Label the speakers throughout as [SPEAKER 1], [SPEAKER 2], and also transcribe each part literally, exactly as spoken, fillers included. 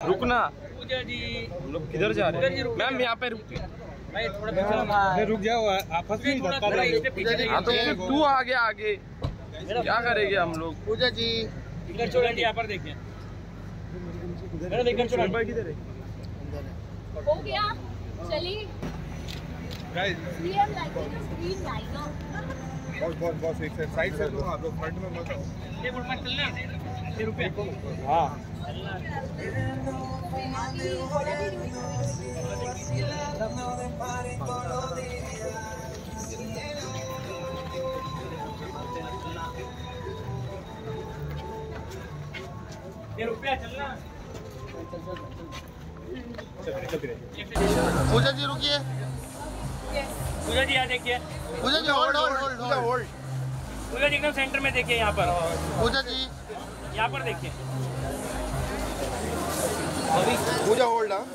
[SPEAKER 1] रुकना।
[SPEAKER 2] पूजा जी
[SPEAKER 1] हम लोग किधर जा रहे हैं? मैम यहाँ पे रुक
[SPEAKER 2] भाई थोड़ा पीछे
[SPEAKER 3] रुक जाओ, आपस में धक्का लग रहा
[SPEAKER 1] हाँ तो फिर तू आगे आगे क्या करेंगे हम लोग?
[SPEAKER 4] पूजा जी
[SPEAKER 2] टिकट छोड़ा यहाँ पर देखिए मेरा टिकट छोड़ा
[SPEAKER 1] किधर है?
[SPEAKER 5] हो गया चलिए।
[SPEAKER 3] Guys
[SPEAKER 5] We have like a green light now.
[SPEAKER 3] Boss boss boss एक साइड साइड से लो, आप लोग फ्रंट में मत आओ।
[SPEAKER 2] ये बोल मत चलना ये रुपए
[SPEAKER 3] हां
[SPEAKER 2] ये रुपया चलना।
[SPEAKER 4] पूजा जी रुकिए।
[SPEAKER 2] पूजा जी यहाँ देखिए।
[SPEAKER 4] Puja ji hold hold hold hold.
[SPEAKER 2] Puja ji एकदम सेंटर में देखिए यहाँ पर।
[SPEAKER 4] पूजा जी
[SPEAKER 2] यहाँ पर देखिए।
[SPEAKER 4] पूजा होल्ड। हाँ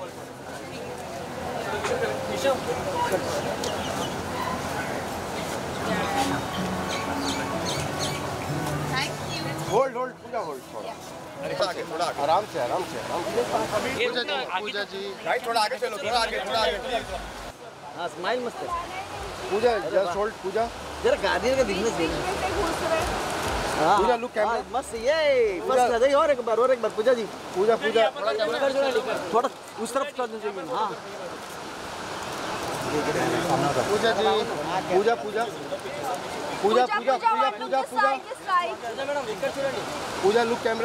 [SPEAKER 4] होल्ड होल्ड पूजा होल्ड। थोड़ा आगे, थोड़ा आगे, आराम से आराम से आराम से। पूजा जी पूजा जी राइट, थोड़ा आगे चलो, थोड़ा आगे थोड़ा आगे।
[SPEAKER 6] हाँ स्माइल मस्त है।
[SPEAKER 4] पूजा जस्ट होल्ड। पूजा
[SPEAKER 6] जरा गार्डियन का दिखने चाहिए। हाँ
[SPEAKER 4] पूजा लुक कैमरा
[SPEAKER 6] मस्त ये फर्स्ट कर दे। और एक बार और एक बार पूजा जी।
[SPEAKER 4] पूजा पूजा
[SPEAKER 6] थोड़ा थोड़ा उस तरफ कर दीजिए। हाँ
[SPEAKER 4] Puja ji Puja Puja Puja Puja Puja Puja Puja Puja look camera.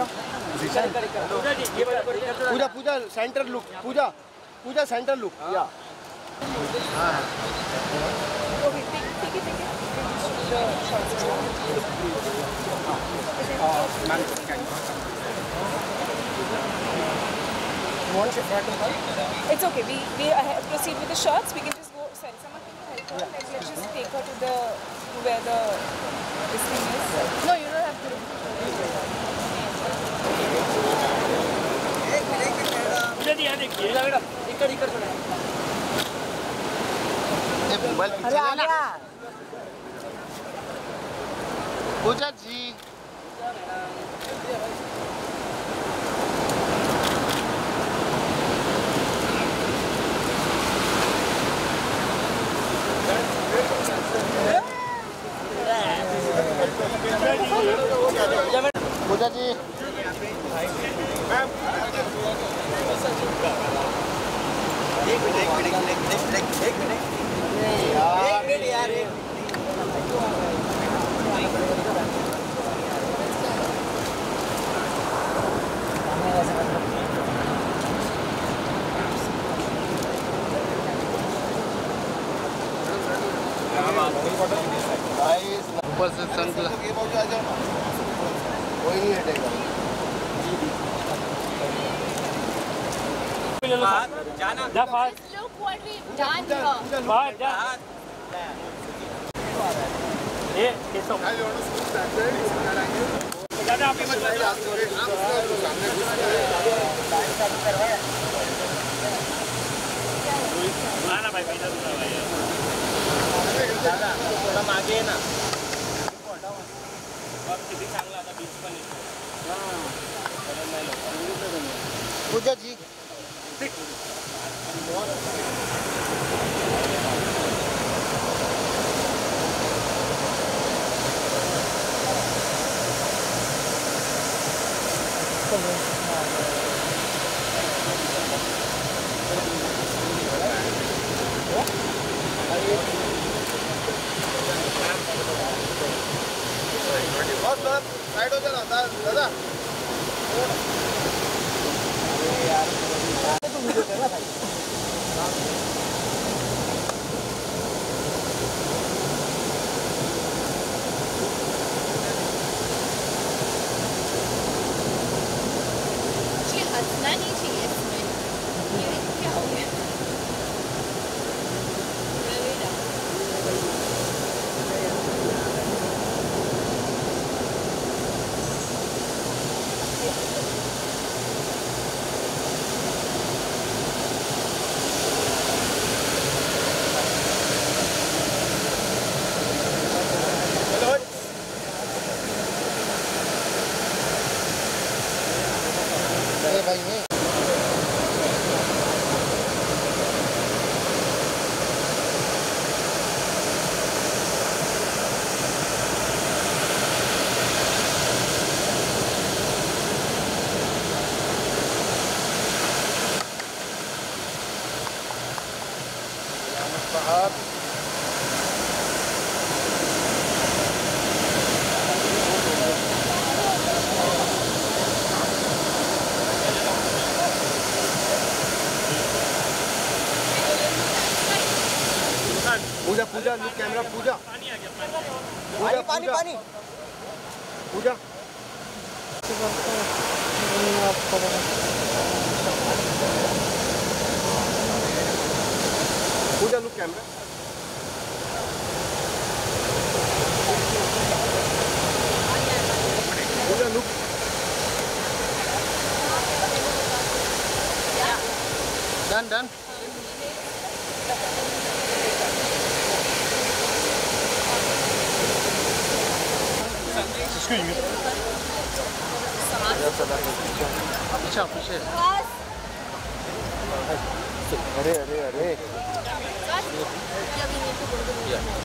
[SPEAKER 4] Puja Puja centre look. Puja Puja centre look. या
[SPEAKER 7] It's okay. We we uh, proceed with the shots. We can just go. Sorry, someone can help her. Like, let's just take her to the to where the this thing is. No, you don't have to.
[SPEAKER 2] पूजा जी यहाँ देखिए।
[SPEAKER 6] इकड़ इकड़ छोड़ा।
[SPEAKER 4] ये mobile पीछे है ना। पूजा जी पूजा जी
[SPEAKER 6] एक minute एक minute एक मिनट एक मिनट एक मिनट यार।
[SPEAKER 4] ऊपर से संकल कोई नहीं हटेगा।
[SPEAKER 2] जाना जा fast.
[SPEAKER 5] Look what we've done here.
[SPEAKER 2] बाहर जा। ये केसो ज़्यादा आप ही मत आना भाई इधर उधर भाई थोड़ा मागे है ना। अब किती चांगला आता बीच पण
[SPEAKER 4] पूजा जी बस बस साइड हो जाना दादा।
[SPEAKER 5] हंसना नहीं चाहिए इसमें। ये क्या हो गया?
[SPEAKER 4] भाई नहीं बाहर। पूजा पूजा लुक कैमरा पूजा पूजा
[SPEAKER 6] पानी पानी
[SPEAKER 4] Puja Puja look camera Puja look done done अच्छा पीछे अरे अरे अरे